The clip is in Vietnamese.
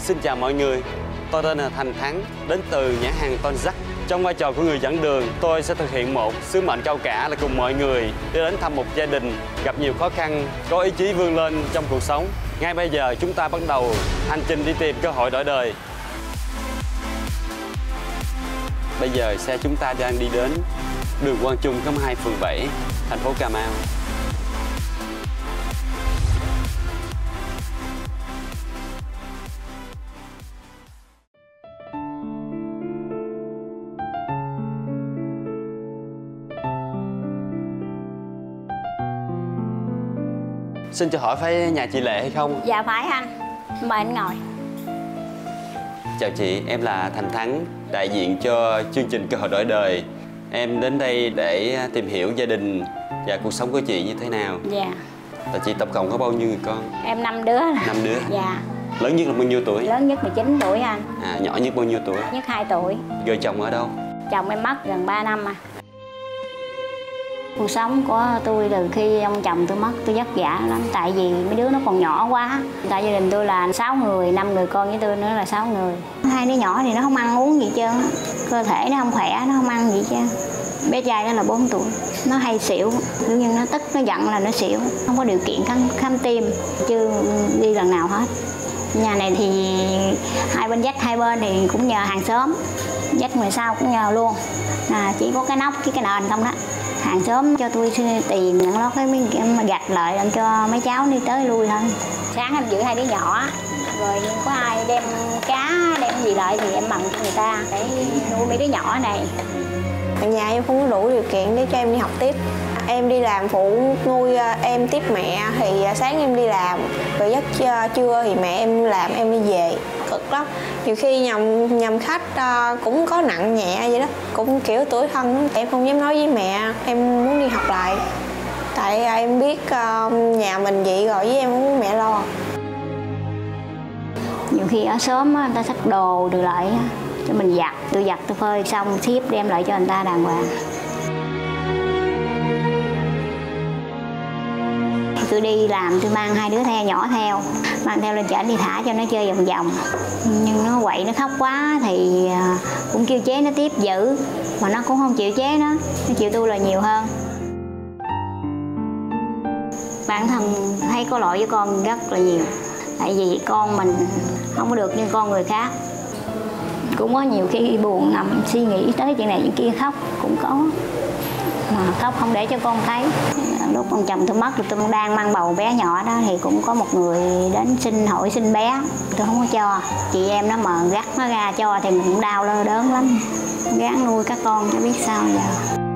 Xin chào mọi người, tôi tên là Thành Thắng, đến từ nhãn hàng Ton Jack. Trong vai trò của người dẫn đường, tôi sẽ thực hiện một sứ mệnh cao cả là cùng mọi người đi đến thăm một gia đình gặp nhiều khó khăn, có ý chí vươn lên trong cuộc sống. Ngay bây giờ chúng ta bắt đầu hành trình đi tìm cơ hội đổi đời. Bây giờ xe chúng ta đang đi đến đường Quang Trung, khóm 2, phường 7, thành phố Cà Mau. Xin cho hỏi phải nhà chị Lệ hay không? Dạ phải anh, mời anh ngồi. Chào chị, em là Thành Thắng, đại diện cho chương trình Cơ hội đổi đời. Em đến đây để tìm hiểu gia đình và cuộc sống của chị như thế nào. Dạ. Và chị tổng cộng có bao nhiêu người con? Em 5 đứa. 5 đứa? Dạ. Lớn nhất là bao nhiêu tuổi? Lớn nhất 19 tuổi anh. Nhỏ nhất bao nhiêu tuổi? Nhất 2 tuổi. Vợ chồng ở đâu? Chồng em mất gần 3 năm à. Cuộc sống của tôi từ khi ông chồng tôi mất tôi vất vả lắm. Tại vì mấy đứa nó còn nhỏ quá. Tại gia đình tôi là 6 người, 5 người con với tôi nữa là 6 người. 2 đứa nhỏ thì nó không ăn uống gì hết trơn. Cơ thể nó không khỏe, nó không ăn gì hết trơn. Bé trai đó là 4 tuổi. Nó hay xỉu, kiểu như nó tức, nó giận là nó xỉu. Không có điều kiện khám tim, chưa đi lần nào hết. Nhà này thì hai bên vách hai bên thì cũng nhờ hàng xóm. Vách người sau cũng nhờ luôn. Chỉ có cái nóc với cái nền không đó. Hàng xóm cho tôi tiền nhận lót cái miếng gạch lại làm cho mấy cháu đi tới lui thôi. Sáng em giữ 2 đứa nhỏ, rồi có ai đem cá đem gì lại thì em mần cho người ta để nuôi mấy đứa nhỏ này. Nhà em không có đủ điều kiện để cho em đi học tiếp. Em đi làm phụ nuôi em tiếp mẹ, thì sáng em đi làm, rồi giấc trưa thì mẹ em làm em đi về. Cực lắm, nhiều khi nhầm khách cũng có nặng nhẹ vậy đó, cũng kiểu tủi thân. Em không dám nói với mẹ em muốn đi học lại, tại em biết nhà mình vậy rồi, với em không muốn mẹ lo. Nhiều khi ở xóm người ta xách đồ được lại cho mình giặt, tôi giặt tôi phơi xong ship đem lại cho người ta đàng hoàng. Tôi đi làm tôi mang 2 đứa nhỏ theo, mang theo lên chợ đi thả cho nó chơi vòng vòng. Nhưng nó quậy nó khóc quá thì cũng kêu chế nó tiếp giữ, mà nó cũng không chịu chế nó chịu tôi là nhiều hơn. Bản thân thấy có lỗi với con rất là nhiều, tại vì con mình không có được như con người khác. Cũng có nhiều khi buồn nằm suy nghĩ tới chuyện này chuyện kia khóc cũng có, mà khóc không để cho con thấy. Lúc con chồng tôi mất, tôi đang mang bầu bé nhỏ đó thì cũng có một người đến xin hỏi xin bé, tôi không có cho. Chị em nó mà gắt nó ra cho thì mình cũng đau đớn lắm, gán nuôi các con cho biết sao giờ.